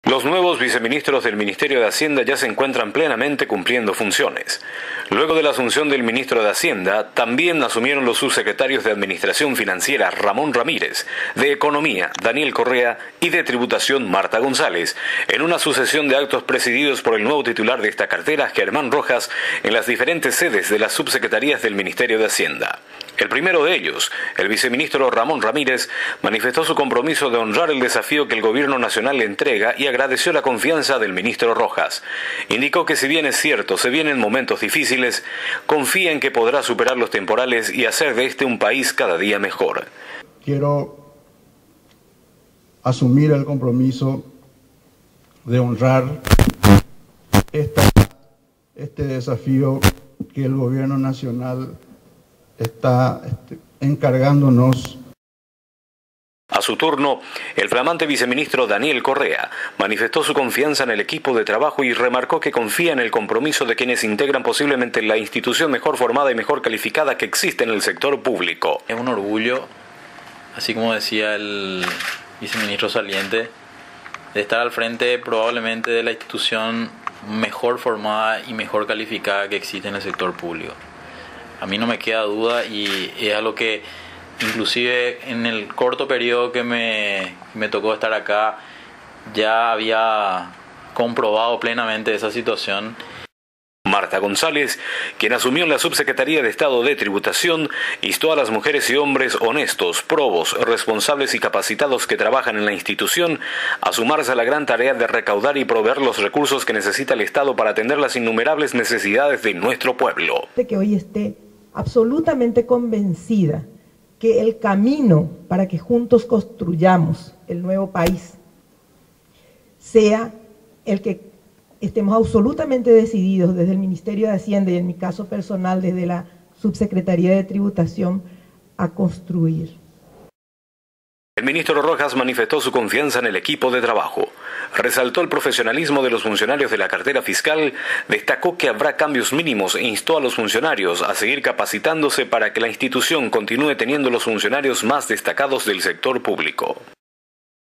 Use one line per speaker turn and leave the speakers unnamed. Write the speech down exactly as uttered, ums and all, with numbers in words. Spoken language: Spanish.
Los nuevos viceministros del Ministerio de Hacienda ya se encuentran plenamente cumpliendo funciones. Luego de la asunción del ministro de Hacienda, también asumieron los subsecretarios de Administración Financiera Ramón Ramírez, de Economía Daniel Correa y de Tributación Marta González, en una sucesión de actos presididos por el nuevo titular de esta cartera, Germán Rojas, en las diferentes sedes de las subsecretarías del Ministerio de Hacienda. El primero de ellos, el viceministro Ramón Ramírez, manifestó su compromiso de honrar el desafío que el Gobierno Nacional le entrega y agradeció la confianza del ministro Rojas. Indicó que si bien es cierto, se vienen momentos difíciles, confía en que podrá superar los temporales y hacer de este un país cada día mejor.
Quiero asumir el compromiso de honrar esta, este desafío que el Gobierno Nacional está este, encargándonos.
A su turno, el flamante viceministro Daniel Correa manifestó su confianza en el equipo de trabajo y remarcó que confía en el compromiso de quienes integran posiblemente la institución mejor formada y mejor calificada que existe en el sector público.
Es un orgullo, así como decía el viceministro saliente, de estar al frente probablemente de la institución mejor formada y mejor calificada que existe en el sector público. A mí no me queda duda y es algo que inclusive en el corto periodo que me, me tocó estar acá ya había comprobado plenamente esa situación.
Marta González, quien asumió la Subsecretaría de Estado de Tributación, instó a las mujeres y hombres honestos, probos, responsables y capacitados que trabajan en la institución a sumarse a la gran tarea de recaudar y proveer los recursos que necesita el Estado para atender las innumerables necesidades de nuestro pueblo.
Que hoy esté absolutamente convencida que el camino para que juntos construyamos el nuevo país sea el que estemos absolutamente decididos desde el Ministerio de Hacienda y en mi caso personal desde la Subsecretaría de Tributación a construir.
El ministro Rojas manifestó su confianza en el equipo de trabajo. Resaltó el profesionalismo de los funcionarios de la cartera fiscal, destacó que habrá cambios mínimos e instó a los funcionarios a seguir capacitándose para que la institución continúe teniendo los funcionarios más destacados del sector público.